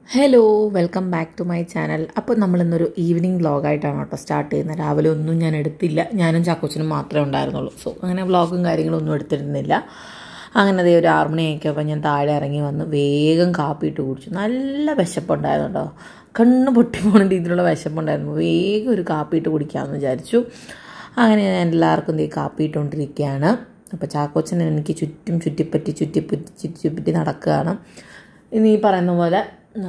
Hello welcome back to my channel. അപ്പോൾ നമ്മളിന്നൊരു evening വ്ളോഗായിട്ടാണ് കേട്ടോ സ്റ്റാർട്ട് ചെയ്യുന്നത്. രാവിലെ ഒന്നും ഞാൻ എടുത്തില്ല, ഞാനും ചാക്കോച്ചനും മാത്രമേ ഉണ്ടായിരുന്നുള്ളൂ. സോ അങ്ങനെ വ്ളോഗും കാര്യങ്ങളൊന്നും എടുത്തിരുന്നില്ല. അങ്ങനെ അതേ ഒരു 6 മണിയൊക്കെയപ്പോൾ ഞാൻ താഴെ ഇറങ്ങി വന്ന് വേഗം കാപ്പിയിട്ട് കുടിച്ചു. നല്ല വിശപ്പുണ്ടായിരുന്നു കേട്ടോ, കണ്ണ് പൊട്ടി പോകുന്ന രീതിയിലുള്ള വിശപ്പുണ്ടായിരുന്നു. വേഗം ഒരു കാപ്പിയിട്ട് കുടിക്കാമെന്ന് വിചാരിച്ചു. അങ്ങനെ ഞാൻ എല്ലാവർക്കും ഈ കാപ്പി ഇട്ടുകൊണ്ടിരിക്കുകയാണ്. അപ്പോൾ ചാക്കോച്ചൻ എനിക്ക് ചുറ്റും ചുറ്റിപ്പറ്റി നടക്കുകയാണ്. ഇനി ഈ പറയുന്ന പോലെ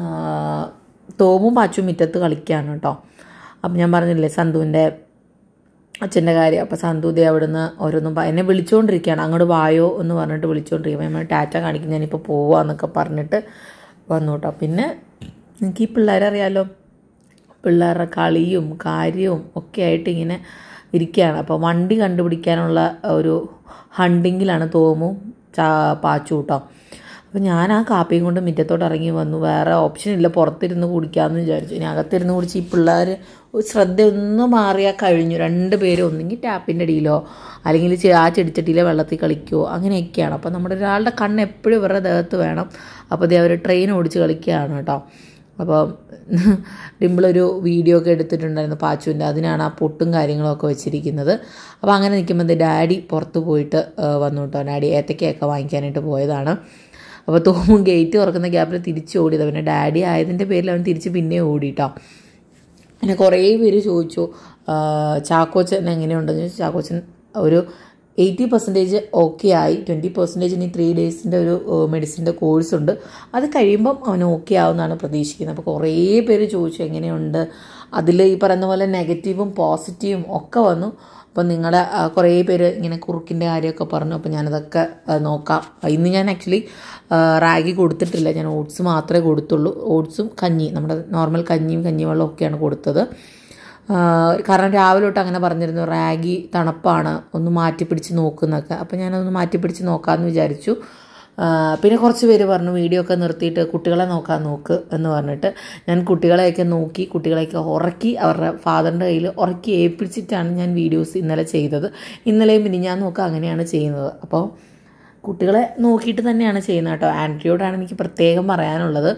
തോമും പാച്ചും മുറ്റത്ത് കളിക്കുകയാണ് കേട്ടോ. അപ്പം ഞാൻ പറഞ്ഞില്ലേ സന്തുവിൻ്റെ അച്ഛൻ്റെ കാര്യം. അപ്പോൾ സന്തുദേ അവിടുന്ന് ഓരോന്നും എന്നെ വിളിച്ചുകൊണ്ടിരിക്കുകയാണ്, അങ്ങോട്ട് വായോ എന്ന് പറഞ്ഞിട്ട് വിളിച്ചുകൊണ്ടിരിക്കുക. നമ്മൾ ടാറ്റ കാണിക്കും, ഞാനിപ്പോൾ പോവാന്നൊക്കെ പറഞ്ഞിട്ട് വന്നു കേട്ടോ. പിന്നെ എനിക്ക് ഈ പിള്ളേരറിയാലോ, പിള്ളേരുടെ കളിയും കാര്യവും ഒക്കെ ആയിട്ട് ഇങ്ങനെ ഇരിക്കുകയാണ്. അപ്പോൾ വണ്ടി കണ്ടുപിടിക്കാനുള്ള ഒരു ഹണ്ടിങ്ങിലാണ് തോമും പാച്ചു കേട്ടോ. അപ്പോൾ ഞാൻ ആ കാപ്പിയും കൊണ്ട് മുറ്റത്തോട്ട് ഇറങ്ങി വന്നു. വേറെ ഓപ്ഷൻ ഇല്ല, പുറത്തിരുന്ന് കുടിക്കാമെന്ന് വിചാരിച്ചു. ഇനി അകത്തിരുന്ന് കുടിച്ച് ഈ പിള്ളേർ ശ്രദ്ധ ഒന്ന് മാറിയാൽ കഴിഞ്ഞു. 2 പേരും ഒന്നെങ്കിൽ ടാപ്പിൻ്റെ അടിയിലോ അല്ലെങ്കിൽ ആ ചെടിച്ചട്ടിയിലെ വെള്ളത്തിൽ കളിക്കുമോ അങ്ങനെയൊക്കെയാണ്. അപ്പോൾ നമ്മുടെ ഒരാളുടെ കണ്ണ് എപ്പോഴും ഇവരുടെ ദേഹത്ത് വേണം. അപ്പോൾ ഇത് അവർ ട്രെയിൻ ഓടിച്ച് കളിക്കുകയാണ് കേട്ടോ. അപ്പോൾ ഡിമ്പിളൊരു വീഡിയോ ഒക്കെ എടുത്തിട്ടുണ്ടായിരുന്നു പാച്ചുവിൻ്റെ, അതിനാണ് ആ പൊട്ടും കാര്യങ്ങളൊക്കെ വെച്ചിരിക്കുന്നത്. അപ്പോൾ അങ്ങനെ നിൽക്കുമ്പോൾ ഡാഡി പുറത്ത് പോയിട്ട് വന്നു കേട്ടോ. ഡാഡി ഏത്തക്കയൊക്കെ വാങ്ങിക്കാനായിട്ട് പോയതാണ്. അപ്പോൾ തോമും ഗേറ്റ് തുറക്കുന്ന ഗ്യാപ്പിൽ തിരിച്ച് ഓടിയത്. പിന്നെ ഡാഡി ആയതിൻ്റെ പേരിൽ അവൻ തിരിച്ച് പിന്നെ ഓടിയിട്ടോ. പിന്നെ കുറേ പേര് ചോദിച്ചു ചാക്കോച്ചൻ എങ്ങനെയുണ്ടെന്ന് ചോദിച്ചു. ചാക്കോച്ചൻ ഒരു 80% ഓക്കെ ആയി. 20% ഇനി 3 ഡേയ്സിൻ്റെ ഒരു മെഡിസിൻ്റെ കോഴ്സ് ഉണ്ട്, അത് കഴിയുമ്പം അവൻ ഓക്കെ ആവുമെന്നാണ് പ്രതീക്ഷിക്കുന്നത്. അപ്പോൾ കുറേ പേര് ചോദിച്ചു എങ്ങനെയുണ്ട്. അതിൽ ഈ പറയുന്ന പോലെ നെഗറ്റീവും പോസിറ്റീവും ഒക്കെ വന്നു. അപ്പോൾ നിങ്ങളുടെ കുറേ പേര് ഇങ്ങനെ കുറുക്കിൻ്റെ കാര്യമൊക്കെ പറഞ്ഞു. അപ്പോൾ ഞാനതൊക്കെ നോക്കാം. ഇന്ന് ഞാൻ ആക്ച്വലി റാഗി കൊടുത്തിട്ടില്ല, ഞാൻ ഓട്സ് മാത്രമേ കൊടുത്തുള്ളൂ. ഓട്സും കഞ്ഞി, നമ്മുടെ നോർമൽ കഞ്ഞിവെള്ളം ഒക്കെയാണ് കൊടുത്തത്. കാരണം രാവിലെ തൊട്ട് അങ്ങനെ പറഞ്ഞിരുന്നു, റാഗി തണുപ്പാണ്, ഒന്ന് മാറ്റിപ്പിടിച്ച് നോക്കുന്നൊക്കെ. അപ്പോൾ ഞാനതൊന്ന് മാറ്റിപ്പിടിച്ച് നോക്കാമെന്ന് വിചാരിച്ചു. പിന്നെ കുറച്ച് പേര് പറഞ്ഞു വീഡിയോ ഒക്കെ നിർത്തിയിട്ട് കുട്ടികളെ നോക്ക് എന്ന് പറഞ്ഞിട്ട്. ഞാൻ കുട്ടികളെയൊക്കെ നോക്കി, കുട്ടികളെയൊക്കെ ഉറക്കി, അവരുടെ ഫാദറിൻ്റെ കയ്യിൽ ഉറക്കി ഏൽപ്പിച്ചിട്ടാണ് ഞാൻ വീഡിയോസ് ഇന്നലെ ചെയ്തത്. ഇന്നലെയും പിന്നെ ഞാൻ നോക്കുക അങ്ങനെയാണ് ചെയ്യുന്നത്. അപ്പോൾ കുട്ടികളെ നോക്കിയിട്ട് തന്നെയാണ് ചെയ്യുന്നത് കേട്ടോ. ആൻറ്റിയോടാണ് എനിക്ക് പ്രത്യേകം പറയാനുള്ളത്.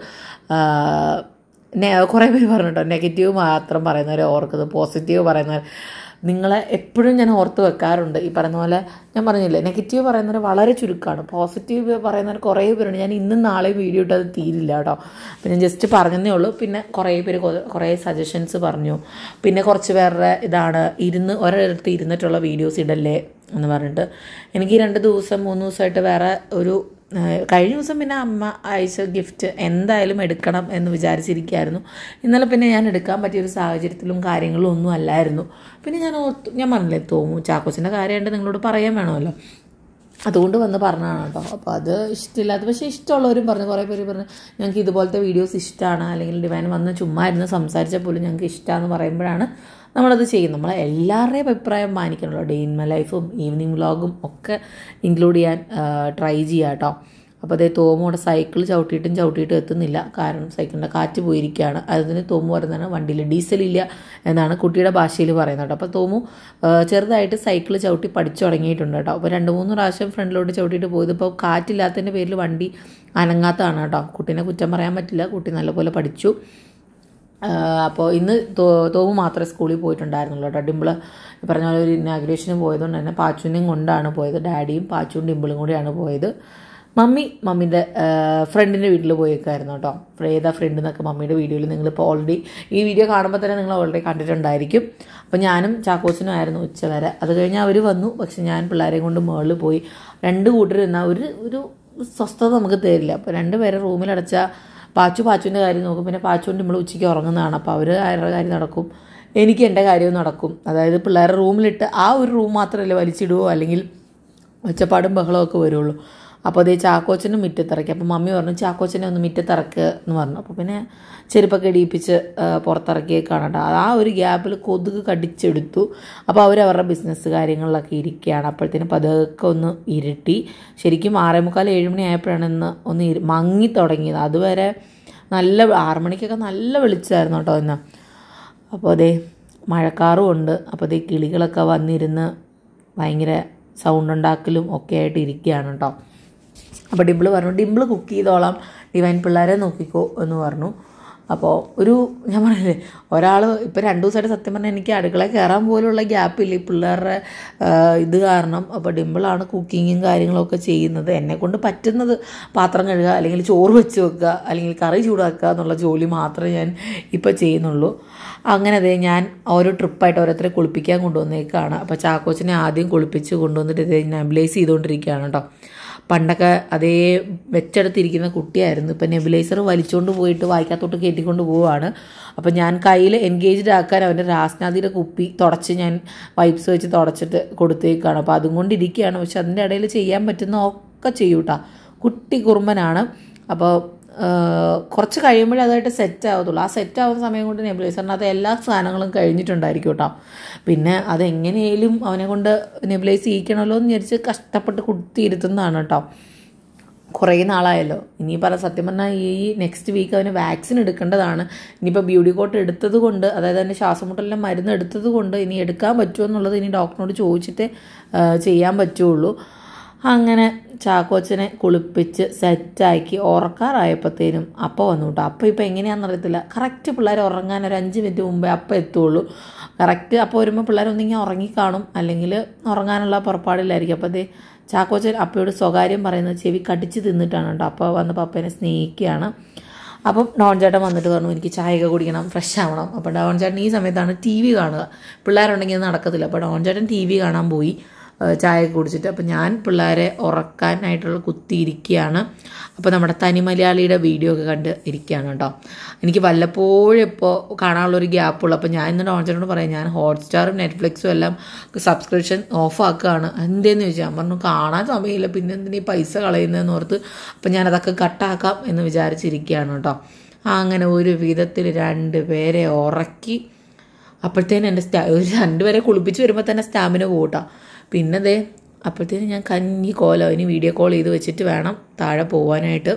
കുറേ പേര് പറഞ്ഞു കേട്ടോ, നെഗറ്റീവ് മാത്രം പറയുന്നവരെ ഓർക്കുന്നത്, പോസിറ്റീവ് പറയുന്നവർ നിങ്ങളെ എപ്പോഴും ഞാൻ ഓർത്ത് വെക്കാറുണ്ട്. ഈ പറയുന്ന പോലെ ഞാൻ പറഞ്ഞില്ലേ, നെഗറ്റീവ് പറയുന്നവർ വളരെ ചുരുക്കമാണ്, പോസിറ്റീവ് പറയുന്നവർ കുറേ പേരുണ്ട്. ഞാൻ ഇന്നും നാളെയും വീഡിയോ ഇട്ട് അത് തീരില്ല കേട്ടോ. അപ്പം ഞാൻ ജസ്റ്റ് പറഞ്ഞതേ ഉള്ളൂ. പിന്നെ കുറേ പേര് കുറേ സജഷൻസ് പറഞ്ഞു. പിന്നെ കുറച്ച് പേരുടെ ഇതാണ് ഒരിടത്ത് ഇരുന്നിട്ടുള്ള വീഡിയോസ് ഇടല്ലേ എന്ന് പറഞ്ഞിട്ട്. എനിക്ക് 2 ദിവസം 3 ദിവസമായിട്ട് വേറെ ഒരു കഴിഞ്ഞ ദിവസം പിന്നെ അമ്മ അയച്ച ഗിഫ്റ്റ് എന്തായാലും എടുക്കണം എന്ന് വിചാരിച്ചിരിക്കുകയായിരുന്നു. ഇന്നലെ പിന്നെ ഞാൻ എടുക്കാൻ പറ്റിയൊരു സാഹചര്യത്തിലും കാര്യങ്ങളും ഒന്നും അല്ലായിരുന്നു. പിന്നെ ഞാൻ പറഞ്ഞില്ലേ തോന്നും ചാക്കോച്ചിൻ്റെ കാര്യമായിട്ട് നിങ്ങളോട് പറയാൻ വേണമല്ലോ, അതുകൊണ്ട് വന്ന് പറഞ്ഞതാണ് കേട്ടോ. അപ്പോൾ അത് ഇഷ്ടമില്ലാത്ത, പക്ഷേ ഇഷ്ടമുള്ളവരും പറഞ്ഞു, കുറേ പേര് പറഞ്ഞു ഞങ്ങൾക്ക് ഇതുപോലത്തെ വീഡിയോസ് ഇഷ്ടമാണ്, അല്ലെങ്കിൽ ഡിവൈൻ വന്ന് ചുമ്മാ ഇരുന്ന് സംസാരിച്ചാൽ പോലും ഞങ്ങൾക്ക് ഇഷ്ടമാണെന്ന് പറയുമ്പോഴാണ് നമ്മളത് ചെയ്യും. നമ്മൾ എല്ലാവരുടെയും അഭിപ്രായം മാനിക്കണമല്ലോ. ഡേ ഇൻ മൈ ലൈഫും ഈവനിങ് വ്ളോഗും ഒക്കെ ഇൻക്ലൂഡ് ചെയ്യാൻ ട്രൈ ചെയ്യാം കേട്ടോ. അപ്പോൾ അതേ തോമോടെ സൈക്കിൾ ചവിട്ടിയിട്ടും എത്തുന്നില്ല, കാരണം സൈക്കിളിൻ്റെ കാറ്റ് പോയിരിക്കുകയാണ്. അതിന് തോമു പറയുന്നതാണ് വണ്ടിയിൽ ഡീസലില്ല എന്നാണ് കുട്ടിയുടെ ഭാഷയിൽ പറയുന്നത് കേട്ടോ. അപ്പോൾ തോമു ചെറുതായിട്ട് സൈക്കിൾ ചവിട്ടി പഠിച്ചു തുടങ്ങിയിട്ടുണ്ട് കേട്ടോ. അപ്പോൾ 2-3 പ്രാവശ്യം ഫ്രണ്ടിലോട്ട് ചവിട്ടിയിട്ട് പോയത്. ഇപ്പോൾ കാറ്റില്ലാത്തതിൻ്റെ പേരിൽ വണ്ടി അനങ്ങാത്തതാണ് കേട്ടോ. കുട്ടീനെ കുറ്റം പറയാൻ പറ്റില്ല, കുട്ടി നല്ലപോലെ പഠിച്ചു. അപ്പോൾ ഇന്ന് തോമു മാത്രമേ സ്കൂളിൽ പോയിട്ടുണ്ടായിരുന്നുള്ളൂ കേട്ടോ. ഡിമ്പിള് പറഞ്ഞ പോലെ ഒരു ഇനാഗുറേഷന് പോയതുകൊണ്ട് തന്നെ പാച്ചുവിനെയും കൊണ്ടാണ് പോയത്. ഡാഡിയും പാച്ചുവും ഡിമ്പിളും കൂടിയാണ് പോയത്. മമ്മീൻ്റെ ഫ്രണ്ടിൻ്റെ വീട്ടിൽ പോയേക്കായിരുന്നു കേട്ടോ. ഏതാ ഫ്രണ്ട് എന്നൊക്കെ മമ്മിയുടെ വീഡിയോയിൽ നിങ്ങളിപ്പോൾ ഓൾറെഡി ഈ വീഡിയോ കാണുമ്പോൾ തന്നെ നിങ്ങൾ ഓൾറെഡി കണ്ടിട്ടുണ്ടായിരിക്കും. അപ്പോൾ ഞാനും ചാക്കോച്ചനും ആയിരുന്നു ഉച്ചവരെ. അത് കഴിഞ്ഞ് അവർ വന്നു. പക്ഷെ ഞാൻ പിള്ളേരെയും കൊണ്ട് മുകളിൽ പോയി. 2 കൂട്ടരുന്നാൽ ഒരു സ്വസ്ഥത നമുക്ക് തരില്ല. അപ്പോൾ 2 പേരെ റൂമിലടച്ച പാച്ചുവിൻ്റെ കാര്യം നോക്കും. പിന്നെ പാച്ചുവിൻ്റെ നമ്മൾ ഉച്ചയ്ക്ക് ഉറങ്ങുന്നതാണ്. അപ്പോൾ അവർ അവരുടെ കാര്യം നടക്കും, എനിക്ക് എൻ്റെ കാര്യവും നടക്കും. അതായത് പിള്ളേരുടെ റൂമിലിട്ട് ആ ഒരു റൂം മാത്രമല്ലേ വലിച്ചിടുവോ അല്ലെങ്കിൽ ഒച്ചപ്പാടും ബഹളമൊക്കെ വരുള്ളൂ. അപ്പോൾ അതേ ചാക്കോച്ചനും മുറ്റത്തിറക്കി. അപ്പോൾ മമ്മി പറഞ്ഞു ചാക്കോച്ചനെ ഒന്ന് മുറ്റത്തിറക്കുക എന്ന് പറഞ്ഞു. അപ്പോൾ പിന്നെ ചെരുപ്പൊക്കെ ഇടിയിപ്പിച്ച് പുറത്തിറക്കിയേക്കാണ് കേട്ടോ. ആ ഒരു ഗ്യാപ്പിൽ കൊതുക് കടിച്ചെടുത്തു. അപ്പോൾ അവരവരുടെ ബിസിനസ് കാര്യങ്ങളിലൊക്കെ ഇരിക്കുകയാണ്. അപ്പോഴത്തേനും പതുക്കെ ഒന്ന് ഇരുട്ടി. ശരിക്കും 6:45-7 മണി ആയപ്പോഴാണ് ഒന്ന് മങ്ങി തുടങ്ങിയത്. അതുവരെ 6 മണിക്കൊക്കെ നല്ല വെളിച്ചമായിരുന്നു കേട്ടോ ഇന്ന്. അപ്പോൾ അതേ മഴക്കാറും ഉണ്ട്. അപ്പോൾ അതേ കിളികളൊക്കെ വന്നിരുന്ന് ഭയങ്കര സൗണ്ട് ഉണ്ടാക്കലും ഒക്കെ ആയിട്ട് ഇരിക്കുകയാണ് കേട്ടോ. അപ്പോൾ ഡിമ്പിൾ പറഞ്ഞു ഡിമ്പിൾ കുക്ക് ചെയ്തോളാം, ഡിവൈൻ പിള്ളേരെ നോക്കിക്കോ എന്ന് പറഞ്ഞു. അപ്പോൾ ഞാൻ പറഞ്ഞില്ലേ, ഒരാൾ ഇപ്പോൾ 2 ദിവസമായിട്ട് സത്യം പറഞ്ഞാൽ എനിക്ക് അടുക്കളയിൽ കയറാൻ പോലുള്ള ഗ്യാപ്പില്ല ഈ പിള്ളേരുടെ ഇത് കാരണം. അപ്പോൾ ഡിമ്പിളാണ് കുക്കിങ്ങും കാര്യങ്ങളൊക്കെ ചെയ്യുന്നത്. എന്നെക്കൊണ്ട് പറ്റുന്നത് പാത്രം കഴുകുക, അല്ലെങ്കിൽ ചോറ് വെച്ച് വെക്കുക, അല്ലെങ്കിൽ കറി ചൂടാക്കുക എന്നുള്ള ജോലി മാത്രമേ ഞാൻ ഇപ്പോൾ ചെയ്യുന്നുള്ളൂ. അങ്ങനെ ഞാൻ ഓരോ ട്രിപ്പായിട്ട് ഓരോരുത്തരെ കുളിപ്പിക്കാൻ കൊണ്ടുവന്നേക്കാണ്. അപ്പോൾ ചാക്കോച്ചനെ ആദ്യം കുളിപ്പിച്ച് കൊണ്ടുവന്നിട്ട് നെബുലൈസ് ചെയ്തുകൊണ്ടിരിക്കുകയാണ് കേട്ടോ. പണ്ടൊക്കെ അതേ വെച്ചെടുത്തിരിക്കുന്ന കുട്ടിയായിരുന്നു. ഇപ്പം നെബുലൈസർ വലിച്ചുകൊണ്ട് പോയിട്ട് വായിക്കാത്തോട്ട് കയറ്റിക്കൊണ്ട് പോവുകയാണ്. അപ്പം ഞാൻ കയ്യിൽ എൻഗേജ്ഡ് ആക്കാൻ അവൻ്റെ രാസ്നാദിയുടെ കുപ്പി തുടച്ച് ഞാൻ വൈപ്സ് വെച്ച് തുടച്ചിട്ട് കൊടുത്തേക്കാണ്. അപ്പോൾ അതും കൊണ്ടിരിക്കുകയാണ്. പക്ഷെ അതിൻ്റെ ഇടയിൽ ചെയ്യാൻ പറ്റുന്ന ഒക്കെ ചെയ്യും കേട്ടോ. കുട്ടി കുറുമ്പനാണ്. അപ്പോൾ കുറച്ച് കഴിയുമ്പോഴേ അതായിട്ട് സെറ്റ് ആവത്തുള്ളൂ. ആ സെറ്റ് ആവുന്ന സമയം കൊണ്ട് നെബുലൈസറിനകത്ത് എല്ലാ സാധനങ്ങളും കഴിഞ്ഞിട്ടുണ്ടായിരിക്കും കേട്ടോ. പിന്നെ അതെങ്ങനെയും അവനെ കൊണ്ട് നെബുലൈസ് ചെയ്യിക്കണമല്ലോ എന്ന് വിചാരിച്ച് കഷ്ടപ്പെട്ട് കുത്തിയിരുത്തുന്നതാണ് കേട്ടോ. കുറേ നാളായല്ലോ. ഇനിയിപ്പോൾ സത്യം പറഞ്ഞാൽ ഈ നെക്സ്റ്റ് വീക്ക് അവന് വാക്സിൻ എടുക്കേണ്ടതാണ്. ഇനിയിപ്പോൾ ബ്യൂട്ടി കോട്ട് എടുത്തത് കൊണ്ട്, അതായത് അതിൻ്റെ ശ്വാസമുട്ടലിൻ്റെ മരുന്ന് എടുത്തത് കൊണ്ട് ഇനി എടുക്കാൻ പറ്റുമോ എന്നുള്ളത് ഇനി ഡോക്ടറിനോട് ചോദിച്ചിട്ടേ ചെയ്യാൻ പറ്റുള്ളൂ. അങ്ങനെ ചാക്കോച്ചനെ കുളിപ്പിച്ച് സെറ്റാക്കി ഉറക്കാറായപ്പോഴത്തേനും അപ്പം വന്നു കേട്ടോ. അപ്പം ഇപ്പോൾ എങ്ങനെയാണെന്നറിയത്തില്ല. കറക്റ്റ് പിള്ളേർ ഉറങ്ങാൻ ഒരു 5 മിനിറ്റ് മുമ്പേ അപ്പം എത്തുള്ളൂ. കറക്റ്റ് അപ്പോൾ വരുമ്പോൾ പിള്ളേരൊന്നിങ്ങനെ ഉറങ്ങിക്കാണും, അല്ലെങ്കിൽ ഉറങ്ങാനുള്ള പുറപ്പാടില്ലായിരിക്കും. അപ്പോൾ ചാക്കോച്ചൻ അപ്പയോട് സ്വകാര്യം പറയുന്നത് ചെവി കടിച്ച് തിന്നിട്ടാണ് കേട്ടോ. അപ്പോൾ വന്നപ്പോൾ അപ്പേനെ സ്നേഹിക്കുകയാണ്. അപ്പം ഡോൺ ചേട്ടൻ വന്നിട്ട് പറഞ്ഞു എനിക്ക് ചായയൊക്കെ കുടിക്കണം, ഫ്രഷ് ആവണം. അപ്പോൾ ഡോൺ ചേട്ടൻ ഈ സമയത്താണ് TV കാണുക. പിള്ളേരുണ്ടെങ്കിൽ അത് നടക്കത്തില്ല. അപ്പോൾ ഡോൺ ചേട്ടൻ TV കാണാൻ പോയി ചായ കുടിച്ചിട്ട്. അപ്പോൾ ഞാൻ പിള്ളേരെ ഉറക്കാനായിട്ടുള്ള കുത്തിയിരിക്കുകയാണ്. അപ്പോൾ നമ്മുടെ തനി മലയാളിയുടെ വീഡിയോ ഒക്കെ കണ്ട് ഇരിക്കുകയാണ് കേട്ടോ. എനിക്ക് വല്ലപ്പോഴും ഇപ്പോൾ കാണാനുള്ളൊരു ഗ്യാപ്പുള്ളൂ. അപ്പോൾ ഞാൻ ഇന്ന് ഡോൺ ചേട്ടനോട് പറയാം, ഞാൻ ഹോട്ട്സ്റ്റാറും നെറ്റ്ഫ്ലിക്സും എല്ലാം സബ്സ്ക്രിപ്ഷൻ ഓഫാക്കുകയാണ്. എന്തെന്ന് ചോദിച്ചാൽ ഞാൻ പറഞ്ഞു കാണാൻ സമയമില്ല, പിന്നെ എന്തിനീ പൈസ കളയുന്നതെന്ന് ഓർത്ത്. അപ്പോൾ ഞാനതൊക്കെ കട്ടാക്കാം എന്ന് വിചാരിച്ചിരിക്കുകയാണ് കേട്ടോ. അങ്ങനെ ഒരു വിധത്തിൽ 2 പേരെ ഉറക്കി. അപ്പോഴത്തേനും എൻ്റെ 2 പേരെ കുളിപ്പിച്ച് വരുമ്പോൾ തന്നെ സ്റ്റാമിന പോകട്ടോ. പിന്നെ അപ്പോഴത്തേനും ഞാൻ കഞ്ഞി കോലം ഇനി വീഡിയോ കോൾ ചെയ്ത് വെച്ചിട്ട് വേണം താഴെ പോകാനായിട്ട്.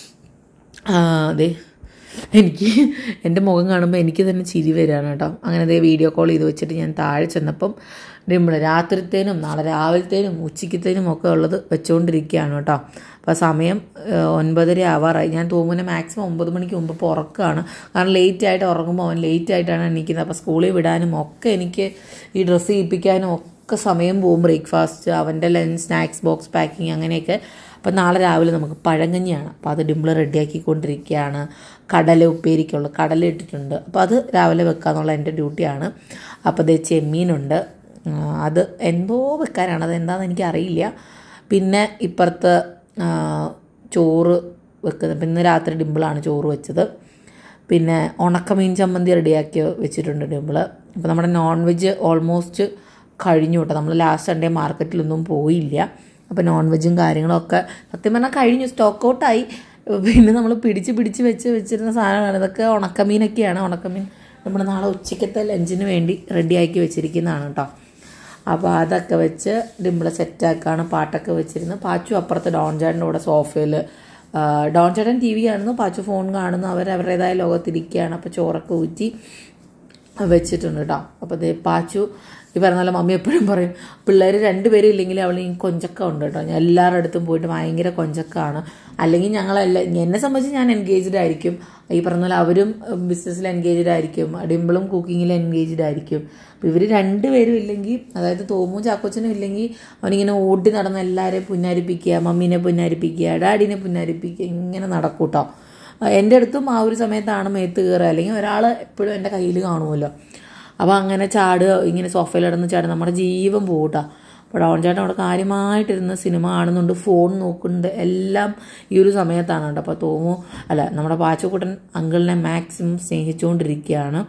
എനിക്ക് എൻ്റെ മുഖം കാണുമ്പോൾ എനിക്ക് തന്നെ ചിരി വരികയാണ് കേട്ടോ. അങ്ങനെ വീഡിയോ കോൾ ചെയ്ത് വെച്ചിട്ട് ഞാൻ താഴെ ചെന്നപ്പം ഡിമ്പിൾ രാത്രിത്തേനും നാളെ രാവിലത്തേനും ഉച്ചയ്ക്കത്തേനും ഒക്കെ ഉള്ളത് വെച്ചുകൊണ്ടിരിക്കുകയാണ് കേട്ടോ. അപ്പോൾ സമയം 9:30 ആവാറായി. ഞാൻ തോന്നുന്നു മാക്സിമം 9 മണിക്ക് മുമ്പ് ഇപ്പോൾ ഉറക്കമാണ്. കാരണം ലേറ്റായിട്ട് ഉറങ്ങുമ്പോൾ അവൻ ലേറ്റായിട്ടാണ് എണീക്കുന്നത്. അപ്പോൾ സ്കൂളിൽ വിടാനും ഒക്കെ എനിക്ക് ഈ ഡ്രസ്സ് ചെയ്യിപ്പിക്കാനും ഒക്കെ സമയം പോകും. ബ്രേക്ക്ഫാസ്റ്റ്, അവൻ്റെ ലഞ്ച്, സ്നാക്സ് ബോക്സ് പാക്കിങ് അങ്ങനെയൊക്കെ. അപ്പോൾ നാളെ രാവിലെ നമുക്ക് പഴങ്കഞ്ഞിയാണ്. അപ്പോൾ അത് ഡിമ്പിൾ റെഡിയാക്കിക്കൊണ്ടിരിക്കുകയാണ്. കടല ഉപ്പേരിക്കുള്ള കടല ഇട്ടിട്ടുണ്ട്. അപ്പോൾ അത് രാവിലെ വെക്കാന്നുള്ള എൻ്റെ ഡ്യൂട്ടിയാണ്. അപ്പോൾ ചെമ്മീനുണ്ട്, അത് എന്തോ വെക്കാനാണ്, അതെന്താണെന്ന് എനിക്കറിയില്ല. പിന്നെ ഇപ്പുറത്ത് ചോറ് വെക്കുന്നത്. അപ്പം ഇന്ന് രാത്രി ഡിമ്പിളാണ് ചോറ് വെച്ചത്. പിന്നെ ഉണക്കമീൻ ചമ്മന്തി റെഡിയാക്കി വെച്ചിട്ടുണ്ട് ഡിമ്പിൾ. അപ്പോൾ നമ്മുടെ നോൺ വെജ് ഓൾമോസ്റ്റ് കഴിഞ്ഞു കേട്ടോ. നമ്മൾ ലാസ്റ്റ് സൺഡേ മാർക്കറ്റിലൊന്നും പോയില്ല. അപ്പോൾ നോൺ വെജും കാര്യങ്ങളൊക്കെ സത്യം പറഞ്ഞാൽ കഴിഞ്ഞു, സ്റ്റോക്ക് ഔട്ടായി. പിന്നെ നമ്മൾ പിടിച്ച് വെച്ചിരുന്ന സാധനമാണ് ഇതൊക്കെ. ഉണക്കമീനൊക്കെയാണ്. ഉണക്കമീൻ നമ്മൾ നാളെ ഉച്ചയ്ക്കത്തെ ലഞ്ചിന് വേണ്ടി റെഡിയാക്കി വെച്ചിരിക്കുന്നതാണ് കേട്ടോ. അപ്പോൾ അതൊക്കെ വെച്ച് ഡിമ്പിളെ സെറ്റാക്കാണ്. പാട്ടൊക്കെ വെച്ചിരുന്നു. പാച്ചു അപ്പുറത്ത് ഡോൺ ചേട്ടൻ്റെ കൂടെ സോഫയിൽ, ഡോൺ ചേട്ടൻ TV കാണുന്നു, പാച്ചു ഫോൺ കാണുന്നു. അവരുടേതായ ലോകത്തിരിക്കുകയാണ്. അപ്പോൾ ചോറൊക്കെ ഊറ്റി വെച്ചിട്ടുണ്ട് കേട്ടോ. അപ്പോൾ പാച്ചു ഈ പറഞ്ഞാലും മമ്മി എപ്പോഴും പറയും പിള്ളേർ 2 പേരും ഇല്ലെങ്കിൽ അവൾ ഈ കൊഞ്ചക്കം ഉണ്ട് കേട്ടോ. ഞാൻ എല്ലാവരുടെ അടുത്തും പോയിട്ട് ഭയങ്കര കൊഞ്ചക്കമാണ്. അല്ലെങ്കിൽ എന്നെ സംബന്ധിച്ച് ഞാൻ എൻഗേജ്ഡ് ആയിരിക്കും. ഈ പറഞ്ഞാൽ അവരും ബിസിനസ്സിൽ എൻഗേജ്ഡ് ആയിരിക്കും, ഡിമ്പിളും കുക്കിങ്ങിൽ എൻഗേജ്ഡ് ആയിരിക്കും. അപ്പോൾ ഇവർ 2 പേരും ഇല്ലെങ്കിൽ, അതായത് തോമും ചാക്കോച്ചനും ഇല്ലെങ്കിൽ അവനിങ്ങനെ ഓടി നടന്ന് എല്ലാവരെയും പുന്നാരിപ്പിക്കുക, മമ്മീനെ പുന്നാരിപ്പിക്കുക, ഡാഡിനെ പുന്നാരിപ്പിക്കുക, ഇങ്ങനെ നടക്കും കേട്ടോ. എൻ്റെ അടുത്തും ആ ഒരു സമയത്താണ് മേത്ത് കയറുക, അല്ലെങ്കിൽ ഒരാൾ എപ്പോഴും എൻ്റെ കയ്യിൽ കാണുമല്ലോ. അപ്പോൾ അങ്ങനെ ചാടുക, ഇങ്ങനെ സോഫയിലിടന്ന് ചാടുക, നമ്മുടെ ജീവൻ പോകട്ടോ. അപ്പോൾ ഡോൺ ചേട്ടൻ അവിടെ കാര്യമായിട്ടിരുന്ന് സിനിമ കാണുന്നുണ്ട്, ഫോൺ നോക്കുന്നുണ്ട്, എല്ലാം ഈ ഒരു സമയത്താണ് കേട്ടോ. അപ്പോൾ നമ്മുടെ പാച്ചുക്കുട്ടൻ അങ്കിളിനെ മാക്സിമം സ്നേഹിച്ചുകൊണ്ടിരിക്കുകയാണ്.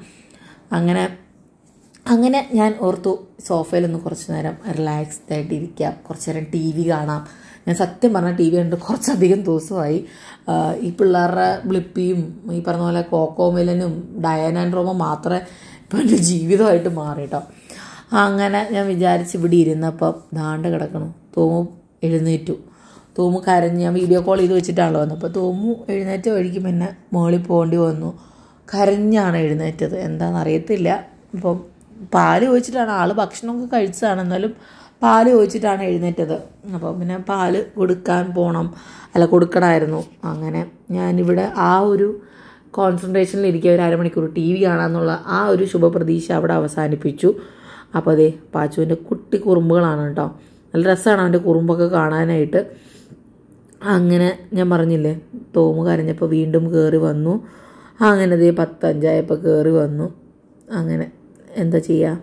അങ്ങനെ ഞാൻ ഓർത്തു സോഫയിലൊന്ന് കുറച്ച് നേരം റിലാക്സ്ഡ് ആയിട്ട് ഇരിക്കാം, കുറച്ച് നേരം TV കാണാം. ഞാൻ സത്യം പറഞ്ഞാൽ TV കണ്ട് കുറച്ചധികം ദിവസമായി. ഈ പിള്ളേരുടെ ബ്ലിപ്പിയും ഈ പറഞ്ഞ പോലെ കോക്കോമിലനും ഡയാന ആൻഡ് റോമ മാത്രമേ ഇപ്പോൾ എൻ്റെ ജീവിതമായിട്ട് മാറി കേട്ടോ. അങ്ങനെ ഞാൻ വിചാരിച്ച് ഇവിടെ ഇരുന്നപ്പം ദാണ്ട് കിടക്കണം. തോമു എഴുന്നേറ്റു. തോമു കരഞ്ഞ്, ഞാൻ വീഡിയോ കോൾ ചെയ്ത് വെച്ചിട്ടാണല്ലോ വന്നത്. അപ്പോൾ തോമു എഴുന്നേറ്റ വഴിക്ക് പിന്നെ മുകളിൽ പോകേണ്ടി വന്നു. കരഞ്ഞാണ് എഴുന്നേറ്റത്, എന്താണെന്ന് അറിയത്തില്ല. അപ്പം പാല് ചോദിച്ചിട്ടാണ്, ആൾ ഭക്ഷണമൊക്കെ കഴിച്ചതാണ്, എന്നാലും പാല് ചോദിച്ചിട്ടാണ് എഴുന്നേറ്റത്. അപ്പോൾ പിന്നെ പാല് കൊടുക്കാൻ പോകണം, അല്ല കൊടുക്കണമായിരുന്നു. അങ്ങനെ ഞാനിവിടെ ആ ഒരു കോൺസെൻട്രേഷനിലിരിക്കുക, ഒരു അരമണിക്കൂർ ടി വി കാണാമെന്നുള്ള ആ ഒരു ശുഭപ്രതീക്ഷ അവിടെ അവസാനിപ്പിച്ചു. അപ്പോൾ അതേ പാച്ചുവിൻ്റെ കുട്ടി കുറുമ്പുകളാണ് കേട്ടോ. നല്ല രസമാണ് അവൻ്റെ കുറുമ്പൊക്കെ കാണാനായിട്ട്. അങ്ങനെ ഞാൻ പറഞ്ഞില്ലേ, തോമു കരഞ്ഞപ്പോൾ വീണ്ടും കയറി വന്നു. അങ്ങനെ അതേ 10:05 കയറി വന്നു. അങ്ങനെ എന്താ ചെയ്യുക,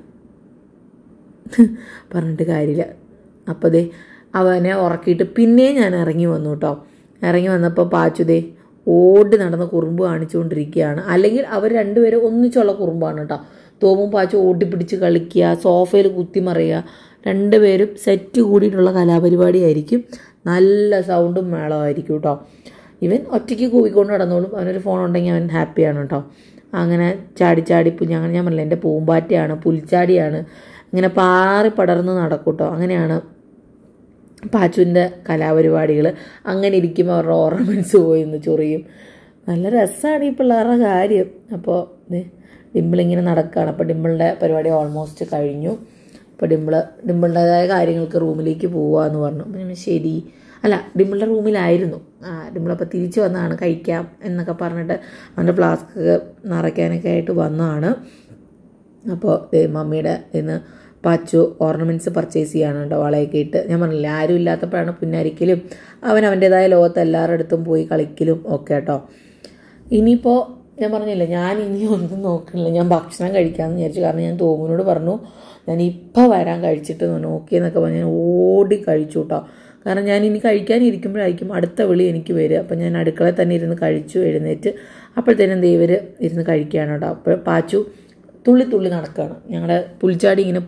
പറഞ്ഞിട്ട് കാര്യമില്ല. അപ്പോൾ ദേ അവനെ ഉറക്കിയിട്ട് പിന്നെയും ഞാൻ ഇറങ്ങി വന്നു കേട്ടോ. ഇറങ്ങി വന്നപ്പോൾ പാച്ചുദേ ഓടി നടന്ന് കുറുമ്പ് കാണിച്ചുകൊണ്ടിരിക്കുകയാണ്. അല്ലെങ്കിൽ അവർ രണ്ടുപേരും ഒന്നിച്ചുള്ള കുറുമ്പാണ് കേട്ടോ. തോമും പാച്ചു ഓടിപ്പിടിച്ച് കളിക്കുക, സോഫയിൽ കുത്തിമറിയുക, രണ്ടുപേരും സെറ്റ് കൂടിയിട്ടുള്ള കലാപരിപാടിയായിരിക്കും. നല്ല സൗണ്ടും മേളമായിരിക്കും കേട്ടോ. ഇവൻ ഒറ്റയ്ക്ക് കൂവിക്കൊണ്ട് നടന്നോളും. അവനൊരു ഫോൺ ഉണ്ടെങ്കിൽ അവൻ ഹാപ്പിയാണ് കേട്ടോ. അങ്ങനെ ചാടി ഞാൻ പറഞ്ഞില്ല, എൻ്റെ പൂമ്പാറ്റയാണ്, പുൽച്ചാടിയാണ്, ഇങ്ങനെ പാറി പടർന്ന് നടക്കും കേട്ടോ. അങ്ങനെയാണ് പാച്ചുവിൻ്റെ കലാപരിപാടികൾ. അങ്ങനെ ഇരിക്കുമ്പോൾ അവരുടെ ഓർണമെൻറ്റ്സ് പോയി നിന്ന് ചൊറിയും. നല്ല രസമാണ് ഈ പിള്ളേരുടെ കാര്യം. അപ്പോൾ ഡിമ്പിളിങ്ങനെ നടക്കുകയാണ്. അപ്പോൾ ഡിമ്പിളിൻ്റെ പരിപാടി ഓൾമോസ്റ്റ് കഴിഞ്ഞു. അപ്പോൾ ഡിമ്പിളിൻ്റെതായ കാര്യങ്ങൾക്ക് റൂമിലേക്ക് പോവുക എന്ന് പറഞ്ഞു. അപ്പം ഞാൻ ശരി, അല്ല ഡിമ്പിളുടെ റൂമിലായിരുന്നു. ഡിമ്പിളപ്പോൾ തിരിച്ച് വന്നതാണ്, കഴിക്കാം എന്നൊക്കെ പറഞ്ഞിട്ട് അവൻ്റെ ഫ്ലാസ്ക് നിറയ്ക്കാനൊക്കെ ആയിട്ട് വന്നതാണ്. അപ്പോൾ മമ്മിയുടെ ഇന്ന് പാച്ചു ഓർണമെൻറ്റ്സ് പർച്ചേസ് ചെയ്യാണ് കേട്ടോ, വളയൊക്കെ ഇട്ട്. ഞാൻ പറഞ്ഞില്ല, ആരും ഇല്ലാത്തപ്പോഴാണ് പുന്നരിക്കലും അവൻ്റേതായ ലോകത്ത് എല്ലാവരുടെ അടുത്തും പോയി കളിക്കലും ഒക്കെ കേട്ടോ. ഇനിയിപ്പോൾ ഞാൻ പറഞ്ഞില്ല, ഞാൻ ഇനി ഒന്നും നോക്കണില്ല, ഞാൻ ഭക്ഷണം കഴിക്കാമെന്ന് വിചാരിച്ചു. കാരണം ഞാൻ തോമുനോട് പറഞ്ഞു ഞാൻ ഇപ്പോൾ വരാൻ കഴിച്ചിട്ട് നോക്കിയെന്നൊക്കെ പറഞ്ഞ് ഞാൻ ഓടി കഴിച്ചു കേട്ടോ. കാരണം ഞാൻ ഇനി കഴിക്കാനിരിക്കുമ്പോഴായിരിക്കും അടുത്ത വിളി എനിക്ക് വരിക. അപ്പം ഞാൻ അടുക്കളയിൽ തന്നെ ഇരുന്ന് കഴിച്ചു എഴുന്നേറ്റ്. അപ്പോഴത്തേനും ഇവർ ഇരുന്ന് കഴിക്കുകയാണ് കേട്ടോ. അപ്പോൾ പാച്ചു തുള്ളി നടക്കുകയാണ്. ഞങ്ങളുടെ പുൽച്ചാടി ഇങ്ങനെ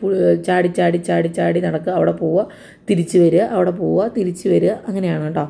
ചാടി നടക്കുക, അവിടെ പോവുക തിരിച്ച് വരിക, അവിടെ പോവുക തിരിച്ച് വരിക, അങ്ങനെയാണ് കേട്ടോ.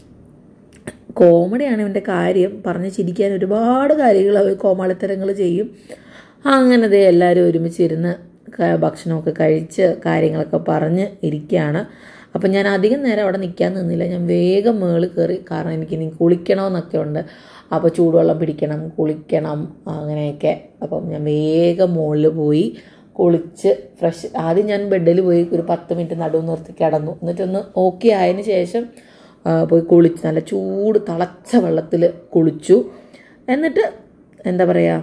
കോമഡിയാണ് ഇവൻ്റെ കാര്യം. പറഞ്ഞ് ചിരിക്കാൻ ഒരുപാട് കാര്യങ്ങൾ അവർ കോമാളിത്തരങ്ങൾ ചെയ്യും. അങ്ങനെ എല്ലാവരും ഒരുമിച്ചിരുന്ന് ഭക്ഷണമൊക്കെ കഴിച്ച് കാര്യങ്ങളൊക്കെ പറഞ്ഞ് ഇരിക്കുകയാണ്. അപ്പം ഞാൻ അധികം നേരം അവിടെ നിൽക്കാൻ നിന്നില്ല. ഞാൻ വേഗം മേളിൽ കയറി. കാരണം എനിക്കിനി കുളിക്കണമെന്നൊക്കെ ഉണ്ട്. അപ്പോൾ ചൂടുവെള്ളം പിടിക്കണം, കുളിക്കണം, അങ്ങനെയൊക്കെ. അപ്പം ഞാൻ വേഗം മുകളിൽ പോയി കുളിച്ച് ഫ്രഷ്. ആദ്യം ഞാൻ ബെഡിൽ പോയി ഒരു 10 മിനിറ്റ് നടുവ് നിർത്തി കിടന്നു. എന്നിട്ടൊന്ന് ഓക്കെ ആയതിന് ശേഷം പോയി കുളിച്ച് നല്ല ചൂട് തിളച്ച വെള്ളത്തിൽ കുളിച്ചു. എന്നിട്ട് എന്താ പറയുക,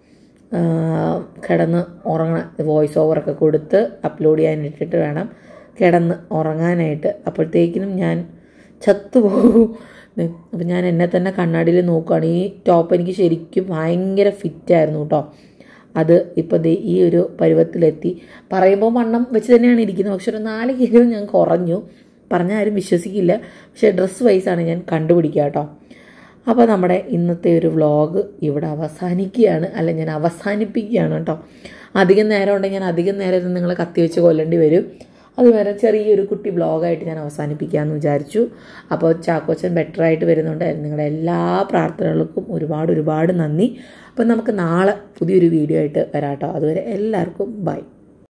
കിടന്ന് ഉറങ്ങണം. വോയിസ് ഓവറൊക്കെ കൊടുത്ത് അപ്ലോഡ് ചെയ്യാനിട്ടിട്ട് വേണം കിടന്ന് ഉറങ്ങാനായിട്ട്. അപ്പോഴത്തേക്കിനും ഞാൻ ചത്തുപോകും. അപ്പം ഞാൻ എന്നെ തന്നെ കണ്ണാടിയിൽ നോക്കുകയാണ്. ഈ ടോപ്പ് എനിക്ക് ശരിക്കും ഭയങ്കര ഫിറ്റായിരുന്നു കേട്ടോ. അത് ഇപ്പോൾ ഈ ഒരു പരുവത്തിലെത്തി. പറയുമ്പോൾ വണ്ണം വെച്ച് തന്നെയാണ് ഇരിക്കുന്നത്. പക്ഷെ ഒരു 4 കിലോ ഞാൻ കുറഞ്ഞു. പറഞ്ഞാൽ ആരും വിശ്വസിക്കില്ല. പക്ഷേ ഡ്രസ്സ് വൈസാണ് ഞാൻ കണ്ടുപിടിക്കുക കേട്ടോ. അപ്പോൾ നമ്മുടെ ഇന്നത്തെ ഒരു വ്ളോഗ് ഇവിടെ അവസാനിക്കുകയാണ്. അല്ല, ഞാൻ അവസാനിപ്പിക്കുകയാണ് കേട്ടോ. അധികം നേരം ഉണ്ടെങ്കിൽ ഞാൻ അധികം നേരം നിങ്ങളെ കത്തിവെച്ച് കൊല്ലേണ്ടി വരും. അതുവരെ ചെറിയൊരു കുട്ടി വ്ളോഗായിട്ട് ഞാൻ അവസാനിപ്പിക്കാമെന്ന് വിചാരിച്ചു. അപ്പോൾ ചാക്കോച്ചൻ ബെറ്ററായിട്ട് വരുന്നുണ്ട്. നിങ്ങളുടെ എല്ലാ പ്രാർത്ഥനകൾക്കും ഒരുപാട് നന്ദി. അപ്പം നമുക്ക് നാളെ പുതിയൊരു വീഡിയോ ആയിട്ട് വരാം കേട്ടോ. അതുവരെ എല്ലാവർക്കും ബൈ.